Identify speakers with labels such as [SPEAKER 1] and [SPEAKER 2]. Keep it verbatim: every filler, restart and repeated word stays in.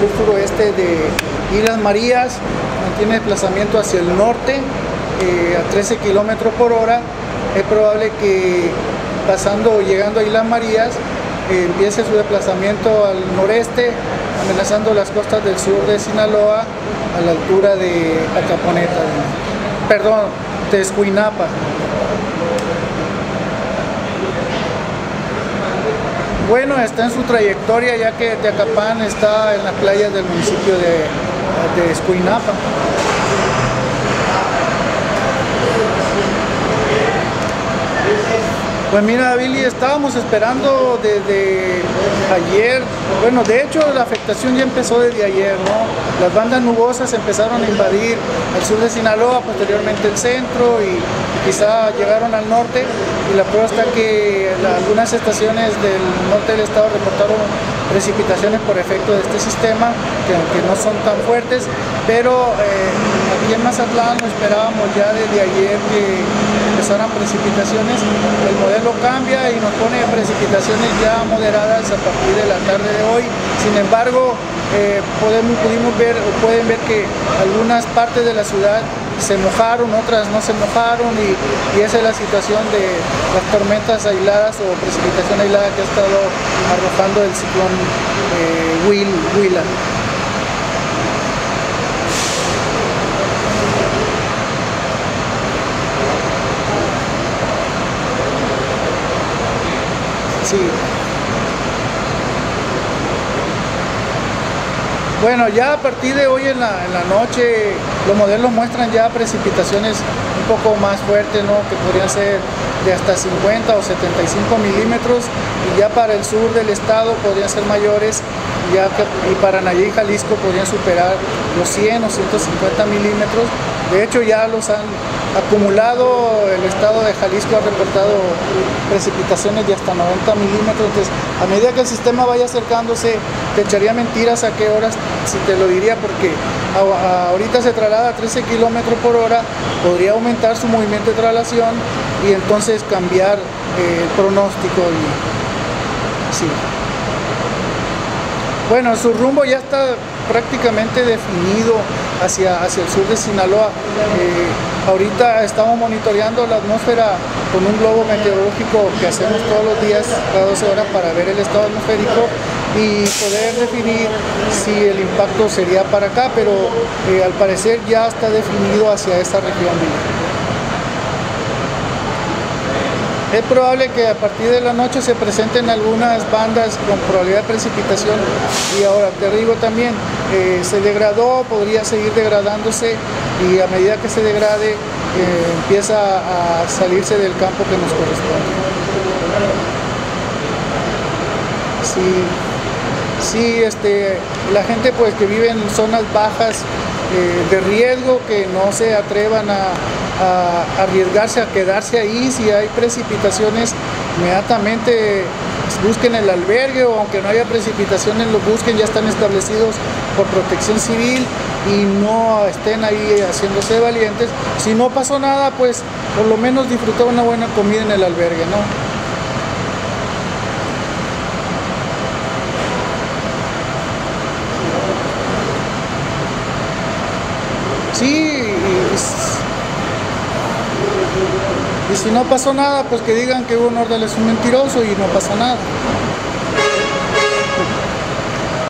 [SPEAKER 1] sur-suroeste de Islas Marías, mantiene desplazamiento hacia el norte eh, a trece kilómetros por hora. Es probable que pasando o llegando a Islas Marías eh, empiece su desplazamiento al noreste, amenazando las costas del sur de Sinaloa a la altura de Acaponeta, perdón, de Escuinapa. Bueno, está en su trayectoria, ya que Teacapán está en las playas del municipio de, de Escuinapa. Pues mira, Billy, estábamos esperando desde ayer, bueno, de hecho la afectación ya empezó desde ayer, ¿no? Las bandas nubosas empezaron a invadir el sur de Sinaloa, posteriormente el centro y quizá llegaron al norte, y la prueba está que la, algunas estaciones del norte del estado reportaron precipitaciones por efecto de este sistema, que aunque no son tan fuertes, pero eh, aquí en Mazatlán lo esperábamos ya desde ayer que empezaran precipitaciones. El modelo cambia y nos pone precipitaciones ya moderadas a partir de la tarde de hoy. Sin embargo, eh, podemos, pudimos ver, o pueden ver que algunas partes de la ciudad se mojaron, otras no se mojaron, y, y esa es la situación de las tormentas aisladas o precipitación aislada que ha estado arrojando el ciclón eh, Will, Willa. Sí. Bueno, ya a partir de hoy en la, en la noche los modelos muestran ya precipitaciones un poco más fuertes, ¿no? Que podrían ser de hasta cincuenta o setenta y cinco milímetros, y ya para el sur del estado podrían ser mayores, ya que, y para Nayib y Jalisco podrían superar los cien o ciento cincuenta milímetros. De hecho ya los han acumulado. El estado de Jalisco ha reportado precipitaciones de hasta noventa milímetros. Entonces, a medida que el sistema vaya acercándose, te echaría mentiras a qué horas si te lo diría, porque a, a, ahorita se traslada a trece kilómetros por hora, podría aumentar su movimiento de traslación y entonces cambiar eh, el pronóstico. Y, sí. Bueno, su rumbo ya está prácticamente definido hacia, hacia el sur de Sinaloa. Eh, ahorita estamos monitoreando la atmósfera con un globo meteorológico que hacemos todos los días, cada doce horas, para ver el estado atmosférico y poder definir si el impacto sería para acá, pero eh, al parecer ya está definido hacia esta región. Es probable que a partir de la noche se presenten algunas bandas con probabilidad de precipitación, y ahora te digo también, eh, se degradó, podría seguir degradándose, y a medida que se degrade eh, empieza a salirse del campo que nos corresponde. Sí, sí, este, la gente pues que vive en zonas bajas eh, de riesgo, que no se atrevan a a arriesgarse a quedarse ahí. Si hay precipitaciones, inmediatamente busquen el albergue, o aunque no haya precipitaciones, lo busquen, ya están establecidos por Protección Civil, y no estén ahí haciéndose valientes. Si no pasó nada, pues por lo menos disfrutar una buena comida en el albergue, ¿no? Sí, y si no pasó nada, pues que digan que Hugo Nordal es un mentiroso y no pasa nada.